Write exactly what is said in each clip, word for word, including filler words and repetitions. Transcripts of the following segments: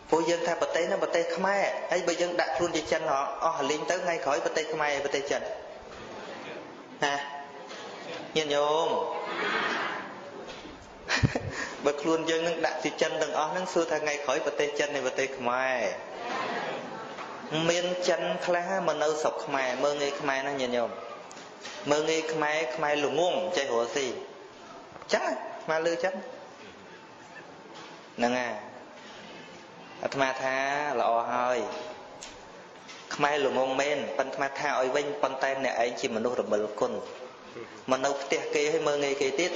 Phu dân tha bát tê nó bát tê khmer, ấy bây giờ đặt luôn trên chân họ, oh liên tới ngay khỏi bát tê khmer bát tê chân, ha, nhìn nhôm, bát luôn dân nó đặt trên chân từng oh nó xưa thà ngay khỏi bát tê chân này bát tê khmer, miên chân khá mà nâu sọc khmer, mơ nghe khmer nó nhìn nhôm, mơ nghe khmer khmer lủng ngung chạy hồ gì, chắc mà lư chắc, nè nghe. Thma tha lọ hơi khmer lùng ngông men pan thma tha oi vinh pan tay nè anh chỉ mà nô rầm bờ côn mà nô tiệt kê hay mơ nghe kê tiết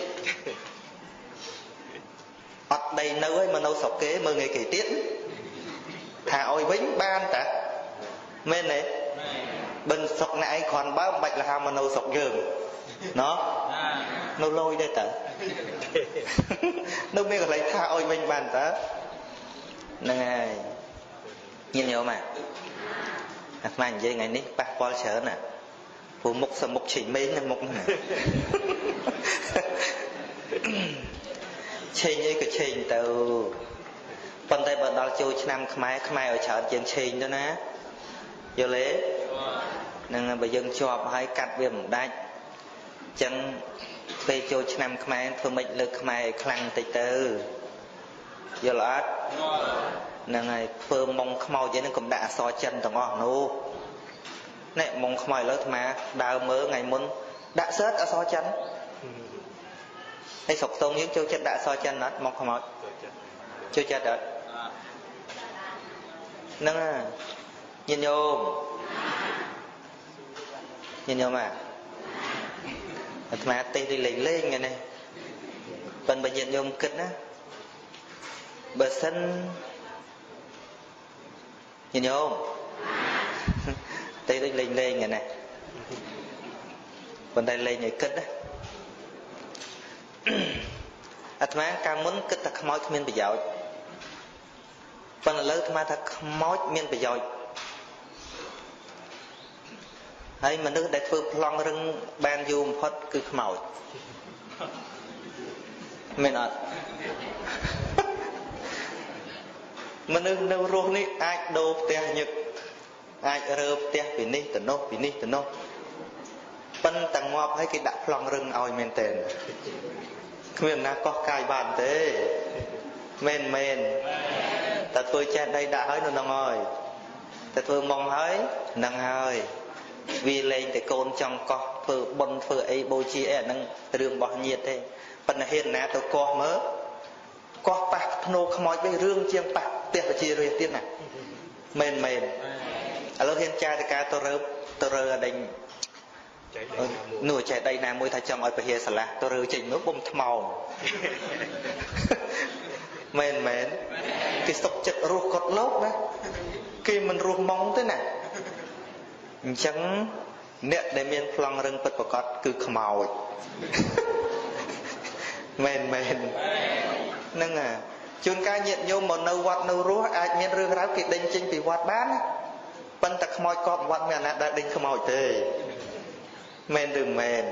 ọt đầy nâu ấy mà nô sọc kế mơ nghe kê tiết thà oi vinh ban ta men này bên sọc nãy còn bao bạch là ham mà nô sọc giường nó nô lôi đây ta nô nghe còn lấy tha oi vinh ban ta nè nhìn nhau mà mà vậy ngày ní bác Paul chở nè phụ mục sầm mục chỉ mấy năm mục nè chơi như cái chơi từ phần tay bận đào chui năm khmai khmai ở chợ chuyện chơi đó nè vô lẽ nên bây giờ cho hai cắt viêm đai chân về chui năm khmai thôi mình lực khmai khăng từ từ vô lát nè ngày phơm mong khmau vậy nó cũng đã so chân tầng ngọn nô nè mong khmai lớn mà đào mớ ngày muốn đã sớt ở so chân hay sọc tông những châu chân đã so chân nó mong khmau chưa chết được nè nhìn vô nhìn vô mà mà tê đi lên lên ngày này phần bệnh nhân vô kinh á bờ sân nhìn nhớ không tay tôi lên lên ngày này bên tay lên ngày kết á Atma càng muốn kết thật mối miên bị dội phần lớn Atma thật mối miên bị dội hay mà nước đại phương long rừng ban dù phật cứ màu mình ở mình nâng nâng rô ní ai đô tè nhật ai rơ tè vì ní tờ nô vì ní tờ nô phân tầng ngọp hay cái đặt lòng rừng oi men tên miền na có cài bàn thế men men ta tôi cha đây đã hỏi nó nâng ơi ta tôi mong hỏi nâng hơi vì lên thì côn trong có phở bôn phở ấy bố chi ấy nâng rương bỏ nhiệt thế phần hiện nè tôi có mớ có bạc nô không nói với rương chiang bạc tiệt và chia riêng tiết này mền mền alo hiện cha thì ca tôi rơ tôi rơ ở đây nửa chạy đây nè môi thay trong ở bề sả là tôi rơ chỉnh nước bông màu mền mền cái sọc chật ruột cột lốp đấy khi mình ruột mong thế này chẳng nẹt để miền phẳng rừng bật bật cọt cứ màu mền mền nâng à chôn ca nhiệt nhôm một nâu quạt nâu rúa ai miền rương ráo kịch đinh chinh bị quạt bán phân tặc môi cọp quạt mẹ nát đã đinh không mỏi tê men đường men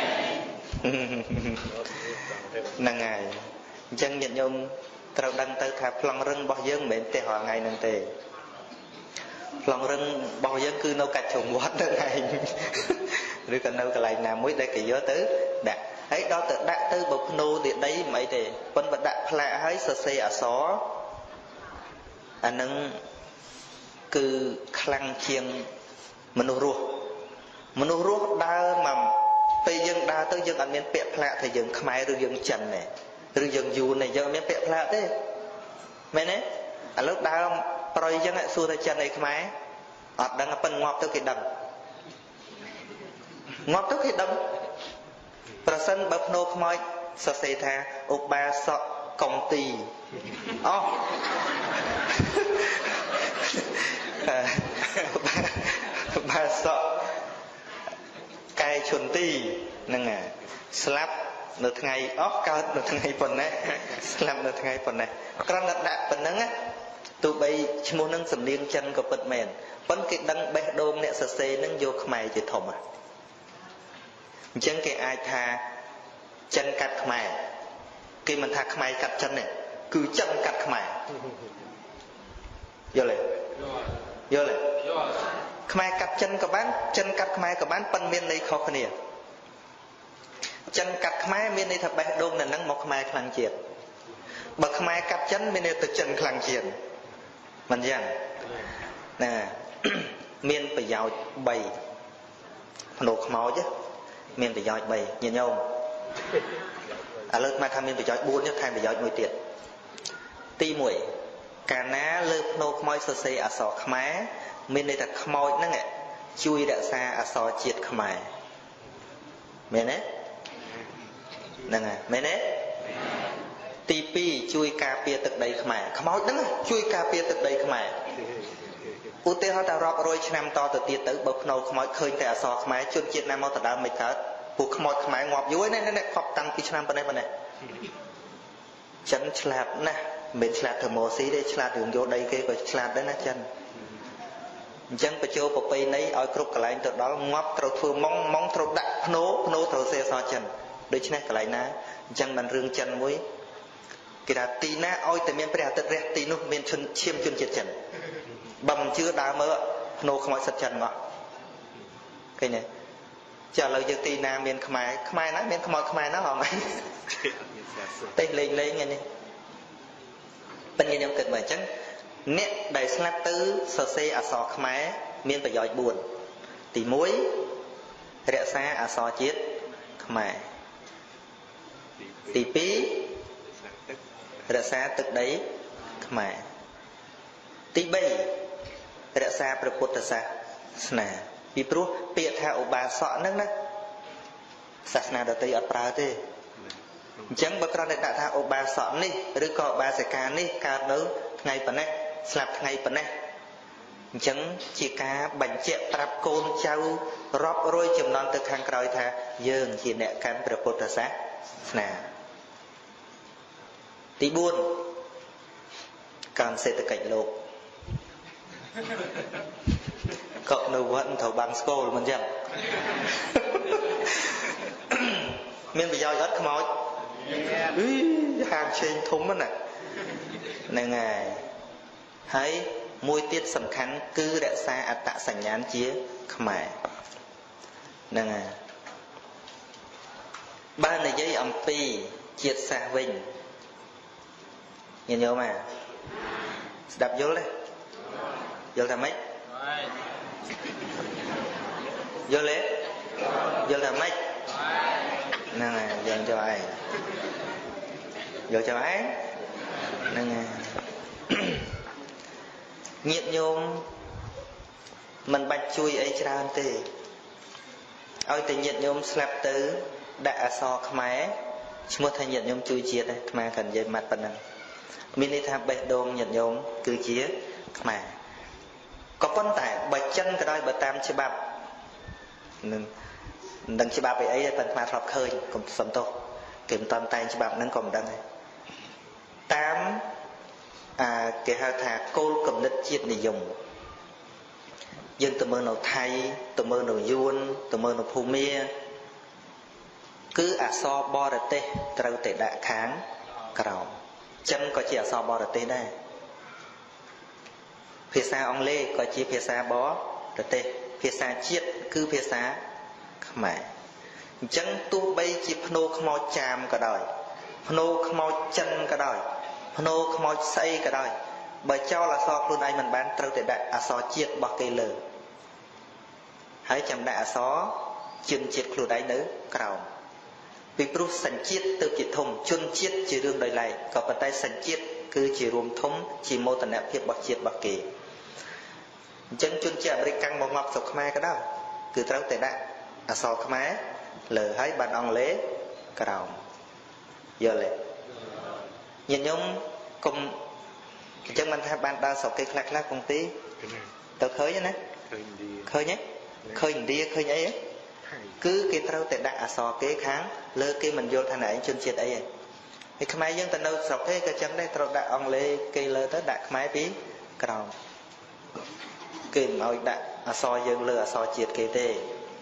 nâng ngày chân nhiệt nhôm trâu đăng tới thả phẳng rừng bao dương mến tê hòa ngày nâng tê phẳng rừng bao dương cứ nâu cạch chồng quạt nâng ngày rồi còn nâu cái lại nào mới đây cái gió tứ đã ấy đó tự đã tư bậc nô thì đấy mấy thì vẫn vẫn đã lạ hay sơ xe ở xó anh nâng cứ khăn chiêng mình ruột mình ruột đa mà bây giờ đa tới giờ anh miền bẹt lạ thì giờ khai rồi giờ trần này rồi giờ dù này giờ miền bẹt lạ thế mấy nè à lúc đa rồi giờ lại xua tới trần này khai ở đang phân ngọt tới cái đầm ngọt tới cái đầm sân bậc nô khmoi sơ sê tha ốp ba sọ công ty ó ba sọ cài chuẩn ti nâng à slap nửa ngày ó cao nửa ngày phần này slap nửa ngày phần này con đặt đặt phần nâng á tụi bay mua nâng sầm liên chân của bật mền vẫn cái đăng bé đôm nè sơ sê nâng vô khmai chỉ thòng à chân cái ai tha chân cắt khmai khi mình tha khmai cắt chân này cứ chân cắt khmai vô lại vô lại Khmer cắt chân các bạn chân cắt Khmer các bạn phân miên này khó khăn nhiều chân cắt Khmer miên này thật bé đôn là nắng một Khmer khăn chiết bậc Khmer cắt chân miên này từ chân khăn chiết mình rằng nè miên phải giàu bầy nổ máu chứ miên phải giỏi bầy nhìn nhau à lớp mai tham miên phải giỏi buôn nhất thay phải giỏi mùi tiệt ti mũi cả ná lớp nô khmoi sơ sê à sọ khmá miên đây thật khmoi nó nghe chui đã xa à sọ chiết khmai miên ấy nè nghe miên ấy ti pi chui cà piaទឹកដីខ្មែរខ្មោចហ្នឹងជួយការពារទឹកដីខ្មែរឧទាហរណ៍ថារាប់រយឆ្នាំតទៅទៀតទៅបើភ្នោខ្មោចឃើញតែអក្សរខ្មែរជនជាតិណាមកដដើមមិនកើតពួកខ្មោចខ្មែរងាប់យូរណាស់ណាខប់តាំងពីឆ្នាំប៉ុណ្ណេះប៉ុណ្ណេះចិនឆ្លាតណាស់មិនឆ្លាតធ្វើម៉ូស៊ីទេឆ្លាតរឿងយកដីគេក៏ឆ្លាតដែរណាចិនអញ្ចឹងបញ្ចូលប្រពៃណីឲ្យគ្រប់កន្លែងទៅដល់ងាប់ត្រូវធ្វើម៉ងម៉ងត្រូវដាក់ភ្នោភ្នោត្រូវសេអក្សរចិនដូច្នេះកន្លែងណាអញ្ចឹងបានរឿងចិនមួយគេថាទីណាឲ្យតែមានព្រះអាទិត្យរះទីនោះមានឈាមឈាមជនជាតិចិនបើមិនជឿដើរមើលភ្នោខ្មោចសិតចិនមកឃើញទេចាឥឡូវយើងទីណាមានខ្មែរខ្មែរណាមានខ្មោចខ្មែរណាហ៎តែលេងលេងនេះបញ្ញាខ្ញុំគិតមកអញ្ចឹងអ្នកដែលស្លាប់ទៅសរសេរអក្សរខ្មែរមានប្រយោជន៍បួនទីមួយរក្សាអក្សរជាតិខ្មែរទីពីររក្សាទឹកដីខ្មែរទីបីរក្សាព្រះពុទ្ធសាសនាពីព្រោះពាក្យថាឧបាសកហ្នឹងណាសាសនាដទៃអត់ប្រើទេអញ្ចឹងបើគ្រាន់តែដាក់ថាឧបាសកនេះឬក៏ឧបាសិកានេះកើតនៅថ្ងៃប៉ុណ្ណេះស្លាប់ថ្ងៃប៉ុណ្ណេះអញ្ចឹងជាការបញ្ជាក់ប្រាប់កូនចៅរាប់រយចំនួនទៅខាងក្រោយថាយើងជាអ្នកកាន់ព្រះពុទ្ធសាសនាទីបួនការសេដ្ឋកិច្ចលោកក៏នៅវត្តត្រូវបាំងស្គលមិនចឹងមានប្រយោជន៍អត់ខ្មោចអីហាងឆេងធំណាហ្នឹងហើយហើយមួយទៀតសំខាន់គឺរក្សាអត្តសញ្ញាណជាខ្មែរហ្នឹងហើយបើនិយាយអំពីជាតិសាសន៍វិញញញោមស្ដាប់យល់ទេយល់ថាម៉េចយល់ទេយល់ថាម៉េចហ្នឹងហើយយើងចូលឯងយកចូលឯងហ្នឹងហើយញាតិញោមមិនបាច់ជួយអីច្រើនទេឲ្យតែញាតិញោមស្លាប់ទៅដាក់អក្សរខ្មែរឈ្មោះថាញាតិញោមជួយជាតិខ្មែរគាត់និយាយម៉ាត់ប៉ុណ្ណឹងមានន័យថាបេះដូងញាតិញោមគឺជាខ្មែរក៏ប៉ុន្តែបើចិនក៏ដោយបើតាមច្បាប់នឹងមិនដឹងច្បាប់អីអីតែប៉ុន្តែធ្លាប់ឃើញកុំសំទោសគេមិនតាន់តែងច្បាប់ហ្នឹងក៏មិនដឹងដែរតាមអាគេហៅថាគោលគំនិតជាតិនិយមយើងទៅមើលនៅថៃទៅមើលនៅយួនទៅមើលនៅភូមាគឺអក្សរបរទេសត្រូវតែដាក់ខាងក្រោមចិនក៏ជាអក្សរបរទេសដែរភាសាអង់គ្លេសក៏ជាភាសាបរទេសភាសាជាតិគឺភាសាខ្មែរអញ្ចឹងទោះបីជាភ្នោខ្មោចចាមក៏ដោយភ្នោខ្មោចចិនក៏ដោយភ្នោខ្មោចស្អីក៏ដោយបើចោលអក្សរខ្លួនឯងមិនបានត្រូវតែដាក់អក្សរជាតិរបស់គេលើហើយចាំដាក់អក្សរជនជាតិខ្លួនឯងនៅក្រោមពីព្រោះសញ្ជាតិទៅជាធំជនជាតិជារឿងដោយឡែកក៏ប៉ុន្តែសញ្ជាតិគឺជារួមធំជាមោទនភាពរបស់ជាតិរបស់គេអញ្ចឹងជនជាតិអាមេរិកកាំងមកងាប់ស្រុកខ្មែរក៏ដោយគឺត្រូវតែដាក់អក្សរខ្មែរលើហើយបានអង់គ្លេសក្រោមយល់ទេញាតិញោមកុំអញ្ចឹងមិនថាបានដើរស្រុកគេខ្លះខ្លះកំទីទៅឃើញណាឃើញទេឃើញឥណ្ឌាឃើញអីគឺគេត្រូវតែដាក់អក្សរគេខាងលើគេមិនយល់ថាណែឯងជនជាតិអីទេហើយខ្មែរយើងទៅនៅស្រុកគេក៏ចឹងដែរត្រូវដាក់អង់គ្លេសគេលើទៅដាក់ខ្មែរពីក្រោមគេមិនឲ្យដាក់អក្សរយើងលើអក្សរជាតិគេទេ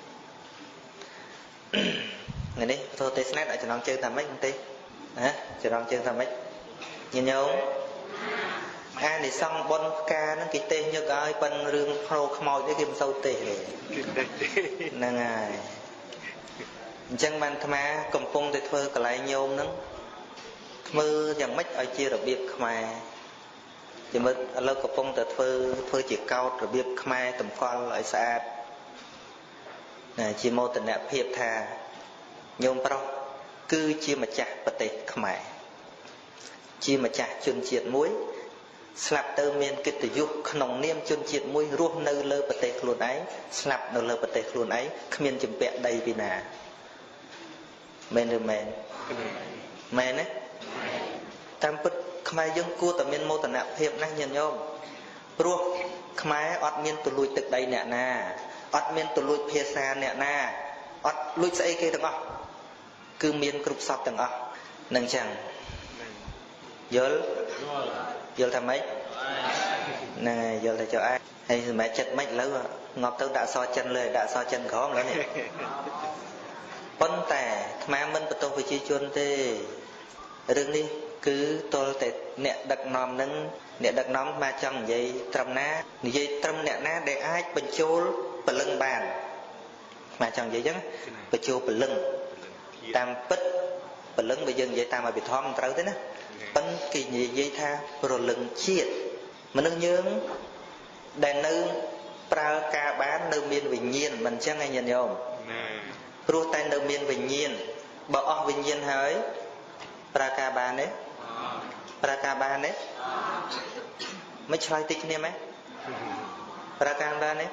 ថ្ងៃនេះធ្វើទេសនាដាក់ចំណងជើងតាមម៉េចទេណាចំណងជើងតាមម៉េចញញោមអានិសង្ឃបុណ្យផ្កាហ្នឹងគេទេសញឹកឲ្យប៉ិនរឿងផ្លោខ្មោចទេគេមិនសូវទេសទេហ្នឹងហើយអញ្ចឹងបានអាត្មាកំពុងតែធ្វើកន្លែងញោមហ្នឹងធ្វើយ៉ាងម៉េចឲ្យជារបៀបខ្មែរជាមើលឥឡូវកំពុងតែធ្វើធ្វើជាកោតរបៀបខ្មែរតម្កល់ឲ្យស្អាតណាជាមោទនភាពថាញោមប្រុសគឺជាម្ចាស់ប្រទេសខ្មែរជាម្ចាស់ជនជាតិមួយស្លាប់ទៅមានកិត្តិយសក្នុងនាមជនជាតិមួយរស់នៅលើប្រទេសខ្លួនឯងស្លាប់នៅលើប្រទេសខ្លួនឯងគ្មានជំពាក់ដីពីណាមែនឬមែនមែនទេតាមពិតខ្មែរយើងគួរតែមានមោទនភាពណាស់ញាតិញោមព្រោះខ្មែរអត់មានទលួចទឹកដីអ្នកណាអត់មានទលួចភាសាអ្នកណាអត់លួចស្អីគេទាំងអស់គឺមានគ្រប់សពទាំងអស់នឹងចឹងយល់យល់ថាម៉េចហ្នឹងហើយយល់ថាចុះឯងហើយសម្រាប់ចិត្តម៉េចឥឡូវងាប់ទៅដាក់សចិនលើដាក់សចិនក្រមឥឡូវនេះប៉ុន្តែអាត្មាមិនបន្ទោសប្រជាជនទេរឿងនេះគឺទល់តែអ្នកដឹកនាំនឹងអ្នកដឹកនាំអាចង់និយាយត្រឹមណានិយាយត្រឹមអ្នកណាដែលអាចបញ្ចូលពលឹងបានអាចង់និយាយចឹងបញ្ចូលពលឹងតាមពិតពលឹងបើយើងនិយាយតាមអភិធម្មមិនត្រូវទេណាប៉ុន្តែគេនិយាយថាប្រលឹងជាតិមនុស្សយើងដែលនៅប្រើការបាននៅមានវិញ្ញាណមិនចឹងឯងញាតិញោមព្រោះតែនៅមានវិញ្ញាណបើអស់វិញ្ញាណហើយប្រើការបានទេប្រើការបានទេមិនឆ្លើយតិចគ្នាមែនប្រើការបានទេ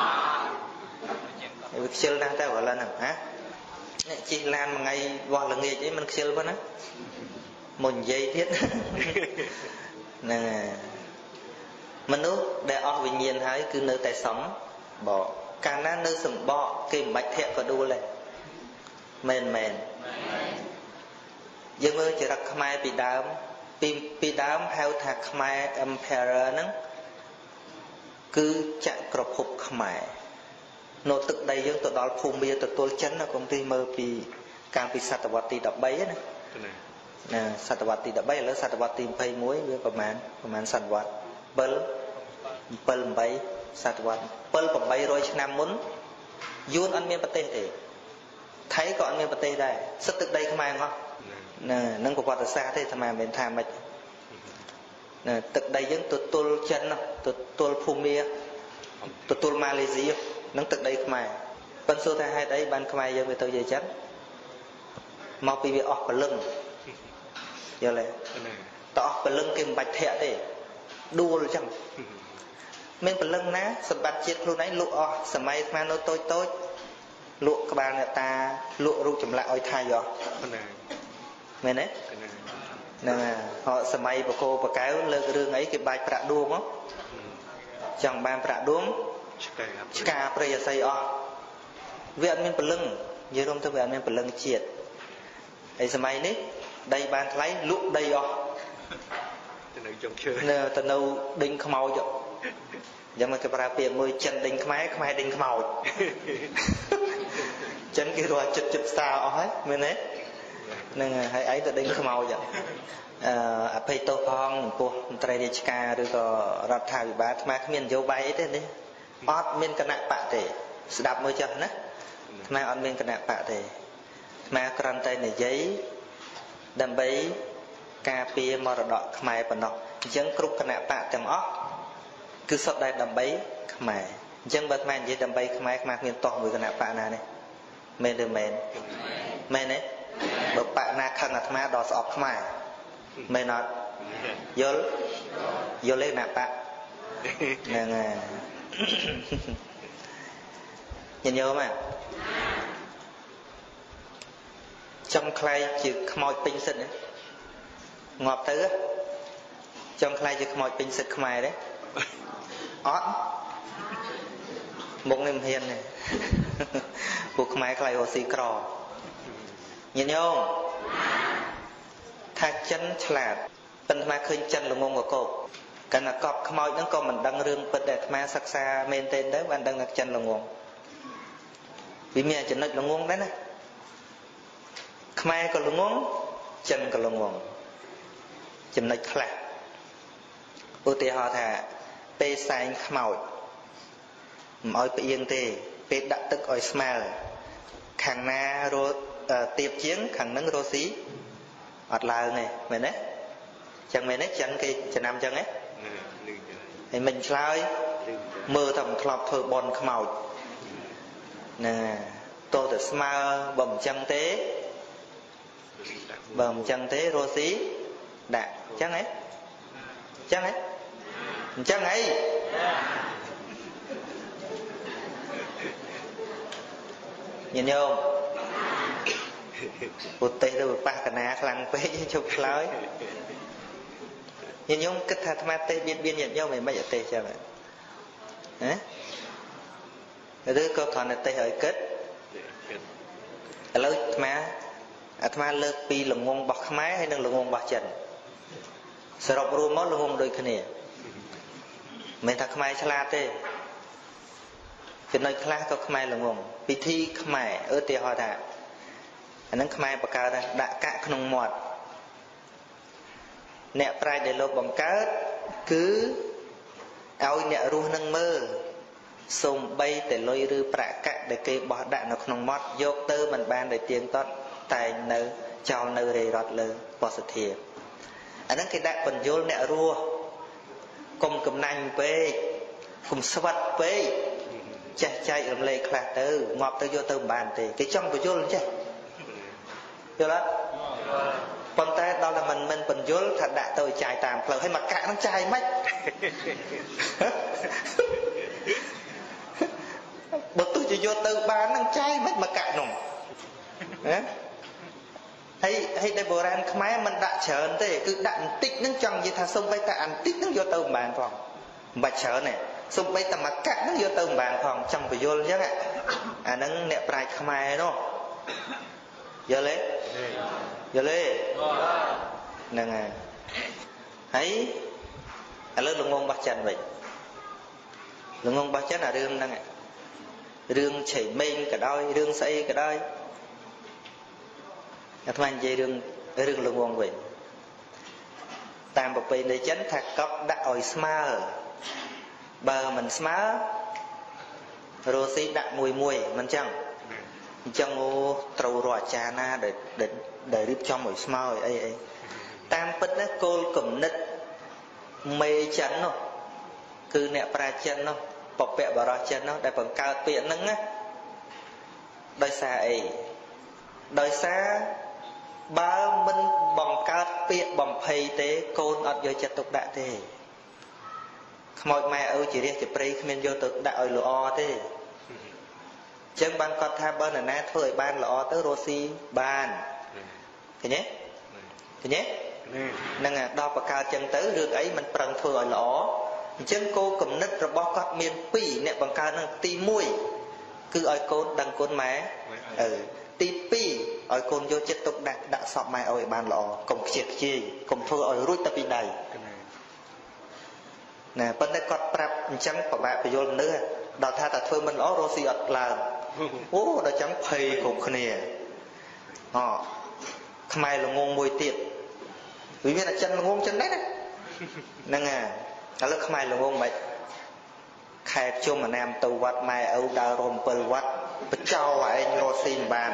វាខ្ជិលណាស់តែឥឡូវហ្នឹងហ៎អ្នកជិះឡានមួយថ្ងៃវោះល្ងាចអីមិនខ្ជិលប៉ុណ្ណាមកនិយាយទៀតហ្នឹងមនុស្សដែលអស់វិញ្ញាណហើយគឺនៅតែសំបកកាលណានៅសំបកគេមិនបាច់ធាក់ក៏ដួលដែរមែនមែនយើងមើលចរិតខ្មែរពីដើមពីពីដើមហៅថាខ្មែរ Emperor ហ្នឹងគឺចក្រភពខ្មែរនៅទឹកដីយើងទៅដល់ភូមិទទួលចិនណាកុំទីមើលពីកាលពីសតវត្សទី13ណាណាសតវត្សទី13ឥឡូវសតវត្សទីยี่สิบเอ็ดវាប្រហែលប្រហែលសតវត្សเจ็ด เจ็ด แปดសតវត្សเจ็ด แปดร้อยឆ្នាំមុនយួនអត់មានប្រទេសទេថៃក៏អត់មានប្រទេសដែរសិតទឹកដីខ្មែរហ្នឹងណានឹងប្រវត្តិសាស្ត្រទេអាត្មាមិនថាម៉េចណាទឹកដីយើងទទួលចិនទទួលភូមាទទួលម៉ាឡេស៊ីនឹងទឹកដីខ្មែរប៉ុន្តែសួរថាហេតុអីបានខ្មែរយើងវាទៅនិយាយចឹងមកពីវាអស់ពលឹងយល់ទេតអស់ពលឹងគេមិនបាច់ធាក់ទេដួលចឹងមានពលឹងណាសម្បត្តិជាតិខ្លួនឯងលក់អស់សម័យអាត្មានៅតូចតូចលក់ក្បាលអ្នកតាលក់រូបចម្លាក់ឲ្យថៃអស់មែនទេហ្នឹងហើយសម័យបកោបកែវលើករឿងអីគេបាច់ប្រាក់ដួងមកចង់បានប្រាក់ដួងឆ្កាព្រៃអាស័យអស់វាអត់មានពលឹងនិយាយរួមទៅវាអត់មានពលឹងជាតិហើយសម័យនេះដីបានថ្លៃលក់ដីអស់ទៅនៅចុងឈើនៅទៅនៅដេញខ្មោចយ៉ាងមកគេប្រើពាក្យមួយចិនដេញខ្មែរខ្មែរដេញខ្មោចចិនគេរកចិត្តចិត្តស្តាអស់ហើយមែនទេហ្នឹងហើយឯងទៅដេញខ្មោចអឺអភ័យទោសផងចំពោះមន្ត្រីរាជការឬក៏រដ្ឋាភិបាលអាត្មាគ្មាននយោបាយអីទេនេះអត់មានគណៈបកទេស្ដាប់មើលចុះណាអាត្មាអត់មានគណៈបកទេអាត្មាគ្រាន់តែនិយាយដើម្បីការពារមរតកខ្មែរប៉ុណ្ណោះអញ្ចឹងគ្រប់គណៈបកទាំងអស់គឺសុទ្ធតែដើម្បីខ្មែរអញ្ចឹងបើអាត្មានិយាយដើម្បីខ្មែរខ្មែរគ្មានតោះមួយគណៈបកណានេះមែនឬមែនមែនទេបើបកណាខឹងអាត្មាដល់ស្អប់ខ្មែរមែនអត់យល់យល់ទេណាបកហ្នឹងហើយញញោមហ៎ចង់ខ្លាយជាខ្មោចពេញសិទ្ធងាប់ទៅចង់ខ្លាយជាខ្មោចពេញសិទ្ធខ្មែរទេអត់មុខនេះមិនហ៊ានទេពួកខ្មែរខ្លាយរស់ស៊ីក្រញញោមថាចិនឆ្លាតប៉ុន្តែឃើញចិនល្ងងកកោបកាលណាកប់ខ្មោចហ្នឹងក៏មិនដឹងរឿងពិតដែលអាត្មាសិក្សាមែនទេទៅបានដឹងថាចិនល្ងងវាមានចំណុចល្ងងដែរណាខ្មែរក៏ល្ងងចិនក៏ល្ងងចំណុចខ្លះឧទាហរណ៍ថាពេលសែងខ្មោចមិនឲ្យផ្អៀងទេពេលដាក់ទឹកឲ្យស្មើខាងណារត់ទៀបជាងខាងនឹងរស់ស៊ីអត់ឡើងទេមែនទេចឹងមែនទេចឹងគេចំណាំចឹងទេហើយមិនឆ្លើយមើលតែមិនធ្លាប់ធ្វើបន់ខ្មោចណាតោះតែស្មើបើមិនចឹងទេបើមិនចឹងទេរស់ស៊ីដាក់ចឹងហ៎ចឹងហ៎អញ្ចឹងហីញាតិញោមពុទ្ធិទៅប៉ះកណាខ្លាំងពេកជប់ឆ្លើយញាតិញោមគិតថាអាត្មាទេបៀតបៀនញាតិញោមមិនមិនអទេសចឹងហ៎ឬក៏គ្រាន់តែទេសឲ្យគិតឥឡូវអាត្មាអាត្មាលើកពីល្ងងរបស់ខ្មែរហើយនិងល្ងងរបស់ចិនសរុបរួមមកល្ងងដូចគ្នាមិនថាខ្មែរឆ្លាតទេចំណុចខ្លះក៏ខ្មែរល្ងងពិធីខ្មែរឧទាហរណ៍ថាអានឹងខ្មែរបង្កើតដាក់កាក់ក្នុងមាត់អ្នកប្រាជ្ញដែលលោកបង្កើតគឺឲ្យអ្នករស់នឹងមើលសូម្បីតែលុយឬប្រាក់កាក់ដែលគេបោះដាក់នៅក្នុងមាត់យកទៅមិនបានដែលទៀងទាត់តែនៅចោលនៅរេរត់លើបោះសធាអានឹងគេដាក់បញ្យលអ្នករស់កុំកំណាញ់ពេកកុំស្វិតពេកចេះចែករំលែកខ្លះទៅងាប់ទៅយកទៅមិនបានទេគេចង់បញ្យលចេះយល់អត់ប៉ុន្តែដល់តែមិនមិនបញ្យលថាដាក់ទៅចាយតាមផ្លូវហើយមកកាក់នឹងចាយមិនបើទោះជាយកទៅបាននឹងចាយមិនមកកាក់នោះណាហើយហើយដែលបុរាណខ្មែរមិនដាក់ច្រើនទេគឺដាក់បន្តិចនឹងចង់និយាយថាសុំបីតែបន្តិចនឹងយកទៅមិនបានផងមិនបាច់ច្រើនទេសុំបីតែមកកាក់នឹងយកទៅមិនបានផងចង់បញ្យលអញ្ចឹងអាហ្នឹងអ្នកប្រាជ្ញខ្មែរនោះយល់ទេយល់ទេហ្នឹងហើយហើយឥឡូវល្ងងរបស់ចិនវិញល្ងងរបស់ចិនអារឿងហ្នឹងរឿងឆេមេងក៏ដោយរឿងស្អីក៏ដោយអាត្មានិយាយរឿងរឿងល្ងងវិញតាមប្រពៃណីចិនថាកប់ដាក់ឲ្យស្មើបើមិនស្មើរស់ស៊ីដាក់មួយមួយមិនចឹងអញ្ចឹងអូត្រូវរកអាចារ្យណាដែលដែលរៀបចំឲ្យស្មើឲ្យអីអីតាមពិតណាគោលគំនិតមេចិននោះគឺអ្នកប្រាជ្ញចិននោះពពកបរោះចិននោះដែលបង្កើតពាក្យហ្នឹងណាដោយសារអីដោយសារបើមិនបង្កើតពាក្យបំភ័យទេកូនអត់យកចិត្តទុកដាក់ទេខ្មោចម៉ែឪជារះជាព្រៃគ្មានយកទៅដាក់ឲ្យល្អទេអញ្ចឹងបានគាត់ថាបើនរណាធ្វើឲ្យបានល្អទៅរស់ស៊ីបានឃើញទេឃើញទេហ្នឹងដល់បង្កើតអញ្ចឹងទៅរឿងអីមិនប្រឹងធ្វើឲ្យល្អអញ្ចឹងគោលគំនិតរបស់គាត់មានពីរអ្នកបង្កើតនឹងទីមួយគឺឲ្យកូនដឹងគុណម៉ែអឺទីពីរឲ្យកូនយកចិត្តទុកដាក់ដាក់សពម៉ែឲ្យបានល្អកុំខ្ជិះខ្ជាយកុំធ្វើឲ្យរួចតែពីដៃណាប៉ុន្តែគាត់ប្រាប់អញ្ចឹងពិបាកបញ្យល់មនុស្សដល់ថាតែធ្វើមិនល្អរស់ស៊ីអត់ឡើងអូដល់ចឹងភ័យគ្រប់គ្នាអូខ្មែរល្ងងមួយទៀតវាមានតែចិនល្ងងចិនដែរណាហ្នឹងហើយឥឡូវខ្មែរល្ងងមិនខែជុំអាណាមទៅវត្តម៉ែឪដើររំពិលវត្តបចោឯងរស់ស៊ីមិនបាន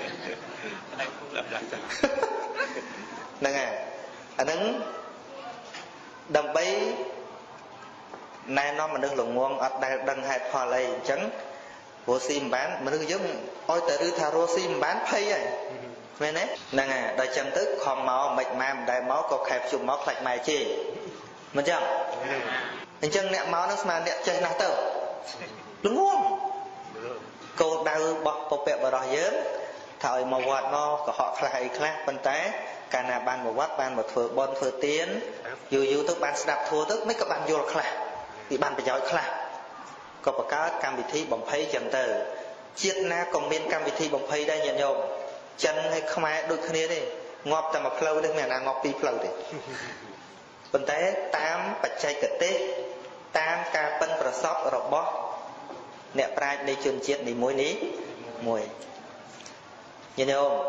ហ្នឹងហើយអាហ្នឹងដើម្បីណែនាំមនុស្សល្ងងអត់ដែលដឹងហេតុផលអីអញ្ចឹងរស់ស៊ីមិនបានមនុស្សយើងឲ្យតែឬថារស់ស៊ីមិនបានភ័យហើយមែនទេហ្នឹងហើយដល់ចឹងទៅខំមកមិនម៉ែមិនដែលមកក៏ខែជុំមកខ្លាច់ម៉ែជេរមិនចឹងអញ្ចឹងអ្នកមកនឹងស្មានអ្នកចេះណាស់ទៅល្ងងគោលដៅរបស់ពពកបរោះយើងថាឲ្យមកវត្តមកកុហកខ្លះអីខ្លះប៉ុន្តែកាលណាបានមកវត្តបានមកធ្វើបុណ្យធ្វើទានយូរយូរទៅបានស្ដាប់ធម៌ទៅមិនក៏បានយល់ខ្លះពីបានប្រយោជន៍ខ្លះក៏បង្កើតកម្មវិធីបំភ័យចឹងទៅជាតិណាក៏មានកម្មវិធីបំភ័យដែរញាតិញោមចិនហើយខ្មែរដូចគ្នាទេងាប់តែមួយផ្លូវទេមានណាងាប់ពីរផ្លូវទេប៉ុន្តែតាមបច្ចេកទេសតាមការប៉ិនប្រសពរបស់អ្នកប្រាជ្ញនៃជនជាតិនីមួយនេះមួយញាតិញោម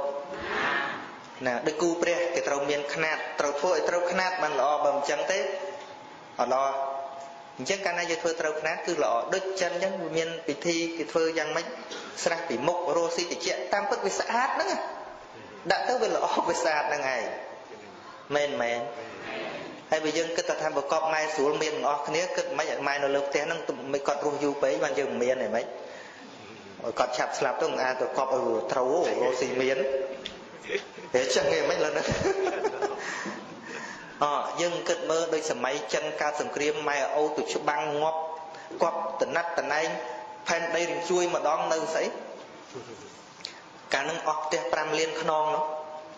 ណាដូចគូព្រះគេត្រូវមានຂະຫນាតត្រូវធ្វើឲ្យត្រូវຂະຫນាតបានល្អបើមិនចឹងទេ ở lo chứ cái này giờ thôi trâu nát cứ lọ đứt chân chứ miền bị thi cái phơi giang mấy sạch bị mốc rosi thì chuyện tam phất với sát nữa đã tới về lọ với sát là ngày men men hay bây giờ cứ ta tham một cọp mai xuống miền ngõ cái này cứ mấy mai nó lợp té nó mấy con ru du bấy ban chừng miền này mấy con chặt slap tôi à tôi cọp ở trâu rosi miền để chẳng nghe mấy lần nữa ờ nhưng cất mơ đôi sầm máy chân cao sầm kriêm mai ở Âu tụi chú băng ngọc quặp tận nát tận anh phen đây đừng chui mà đón nơi sấy cả nâng ọt te pram liên khnon nó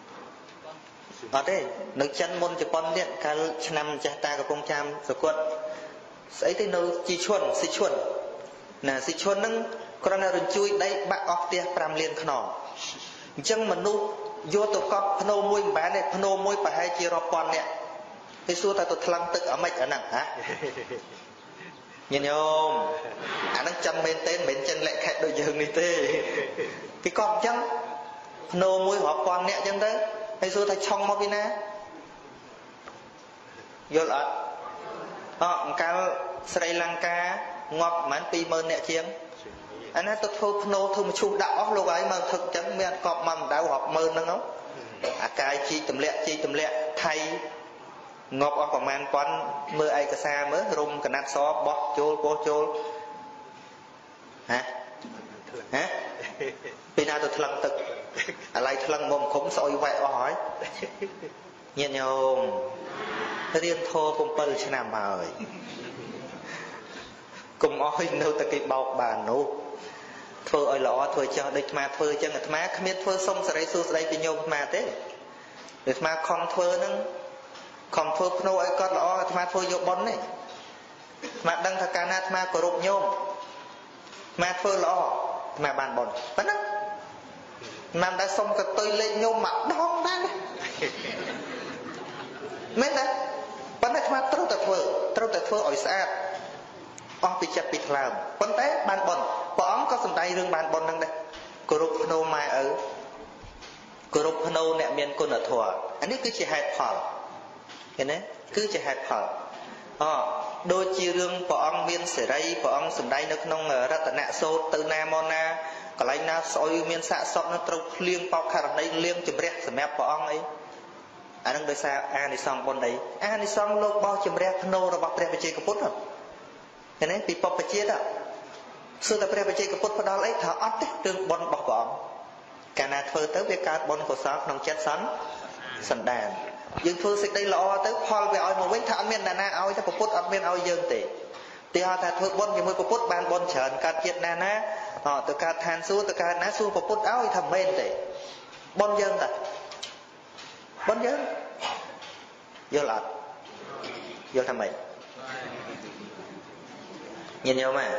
ở đây nước chân môn chụp con điện cả năm cha ta có công cham rồi quật sấy tới nơi chi chuồn si chuồn nè si chuồn nâng con nào đừng chui đây bạc ọt te pram liên khnon chân mà nu vô tụi con phô môi bán này phô môi phải hay chia rọp con nè cái số ta tụi thằng tự ở mạch ở nặng hả nhìn không anh đang chân bên tên bên chân lại khách đội dường đi tê cái con chân phô môi họp con nè chân đấy cái số ta trong mau na vô lại họ cái Sri Lanka ngọt mán pi mơn nè chiếng anh ấy tôi thôi phô thôi một chút đảo lúc ấy mà thực chẳng miền cọp mầm đảo họp mơn nữa không à cái chi tầm lẹ chi tầm lẹ thay ngọc ở phòng man quán mưa ai cả xa mới rung cả nát xó bó chôn bó chôn hả hả vì nào tôi thằng tực à lại thằng mồm khống soi vậy hỏi nhìn nhau riêng thô cùng bơ cho nam mời cùng oi nâu ta cái bọc bàn nô thưa ơi lọ thưa cho đây mà thưa cho người má không biết thưa xong sẽ đây xưa đây bị nhôm mà thế để mà không thưa nâng không thưa nô ấy con lọ mà thưa vô bón này mà đăng thà cana mà có rụp nhôm mà thưa lọ mà bàn bón vẫn á làm đã xong cả tôi lên nhôm mặt đong ra mấy đấy vẫn là mà trâu tật thưa trâu tật thưa ỏi xa ông bị chặt bị làm vấn tế bàn bón bỏ ống có sầm tay rương bàn bón nâng đây cô rụp nô mai ở cô rụp nô nẹ miền cô nợ thua anh ấy cứ chỉ hạt phở cái này cứ chỉ hạt phở ờ đôi chi rương bỏ ống miền sợi ray bỏ ống sầm tay nó không ở ra tận nạ sốt từ nam mona còn lại na soi miền xạ sọt nó trâu liêng bao khả đây liêng chìm rẹt sầm mép bỏ ống ấy anh đang đôi xa anh đi xong bon đấy anh đi xong lô bao chìm rẹt nô rồi bọc rẹt về chơi cái phút rồi cái này bị bọc về chia đó xưa ta phải chơi cái phút vào đó lấy thở ớt đấy tương bon bọc bỏ cả na phơi tới việc cả bon của sót nông chết sắn sần đàn dương phơi xịt đây lọ tới phơi về oi một vết thằng miền đàn na oi tới phút ớt miền oi dương tệ thì họ ta phơi bon như mới phút ban bon chởn cả chết na na họ từ cả than xuống từ cả ná xuống phút oi thầm bên tệ bon dương ta bon dương vô lọt vô thầm mình nhìn nhau mà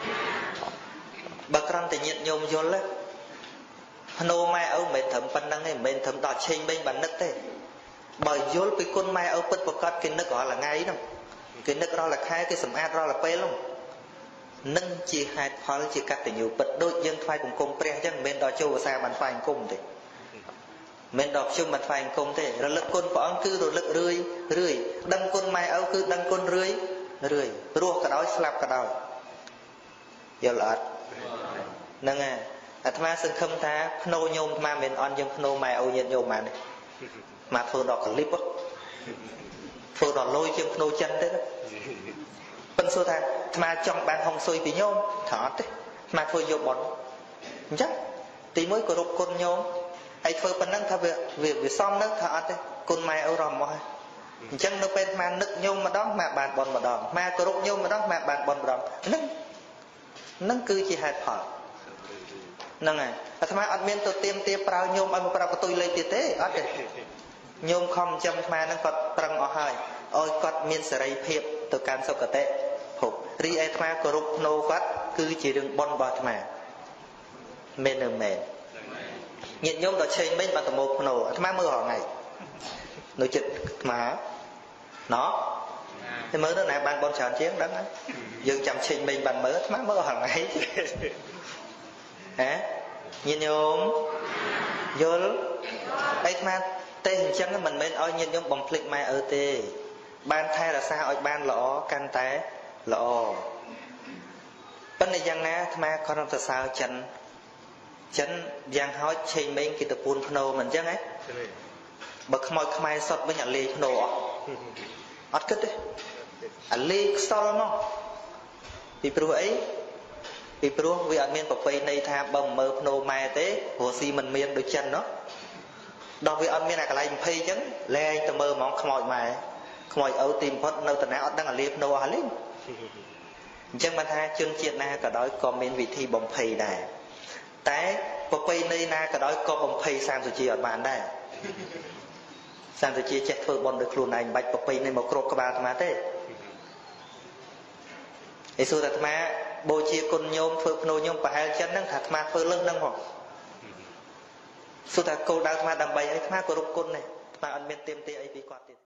bậc răn thì nhiệt nhôm vô lắm nô mai âu mệt thấm phân năng này mệt thấm đỏ trên bên bàn nước thế bởi vô cái con mai âu bật bật cắt cái nước gọi là ngay đâu cái nước đó là khai cái sầm ad đó là pe luôn nâng chỉ hai pháo chỉ cắt từ nhiều bật đôi dân phai cùng cùng pre chứ bên đó châu xa bàn phai cùng thì bên đọc chung bàn phai cùng thế rồi lực con bỏ cứ rồi lực rưỡi rưỡi đăng con mai âu cứ đăng con rưỡi rưỡi ruột cả đói slap cả đói vô lọt nâng à thà sừng khâm ta phô nhôm mà mình on nhưng phô mai âu nhiên nhôm mà này mà phô đỏ clip á phô đỏ lôi chân phô chân đấy đó phân số thà mà trong bàn hồng xôi bị nhôm thọ đấy mà phô vô bón chắc tí mới có rụp con nhôm hay phô phân năng thà việc việc việc xong nước thọ đấy con mai âu ròm mỏi chân nó bên mà nứt nhôm mà đó mà bàn bón mà đòn mà có rụp nhôm mà đó mà bàn bón mà đòn nâng nâng cứ chỉ hạt phở nâng này à thà ăn miên tôi tiêm tiêm prao nhôm ăn một prao tôi lấy tiệt thế ớt đấy nhôm không chăm mà nó còn prang ở hai ôi còn miên sợi phiệp tôi can sâu cả tệ phục ri ai thà có rụp nô phát cứ chỉ đừng bon bọt mà mền đường mền nhiệt nhôm đó chơi bên bàn tầm một nổ thà mưa họ ngày nói chuyện mà nó thì mới đó này ban bon tròn chiến đó dương chăm trình mình bàn mới thà mưa họ ngày hả nhìn nhôm vô ấy mà tên chẳng mình bên oi nhìn nhôm bằng flick mai ở tê ban thay là sao ở ban lõ can té lõ vấn đề giang ná mà con làm sao chân chân giang hói trên mình khi tập buôn phô mình chứ ấy bậc mọi khai sọt với nhà lê phô ớt kết đấy à lê sọt nó vì pro ấy vì pro vì ở miền bắc tây này tha bầm mơ phô mai tế hồ si mình miền đôi chân nó đọc vì ở miền này cả lại phê chứ lê tầm mơ mong mọi mai mọi ấu tìm phốt nâu tận áo đang ở liệp nô hả lính chân ban hai chân chuyện na cả đói có miền vị thi bồng phê này té bắc tây này na cả đói có bồng phê sang rồi chi ở bàn đây sang rồi chi chết phơi bòn được luôn này bạch bắc tây này một cột các bạn mà thế ấy xưa thật mà bồi chia con nhôm phơi nô nhôm và hai chân năng thật mà phơi lưng năng hoặc xưa thật cô đang mà đầm bầy ấy mà cô rục côn này mà ăn miên tiêm tê ấy bị quạt